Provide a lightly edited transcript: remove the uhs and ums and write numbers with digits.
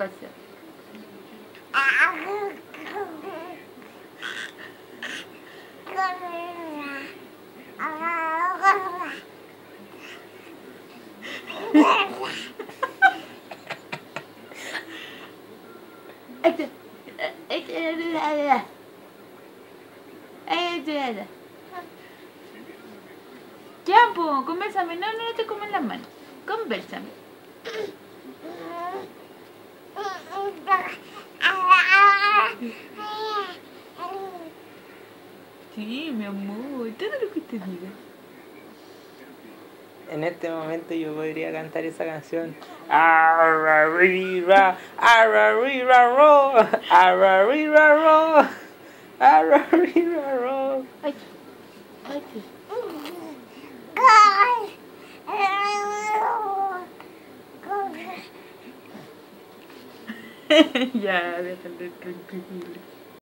pasa? Ya, pues, conversame. No, no te comas las manos. Conversame. Sí, mi amor, todo lo que te diga. En este momento yo podría cantar esa canción. Arrarira, arrarira, ro, arrarira, ro, arrarira, ro. Ay, ay, ya, déjalo tranquilo.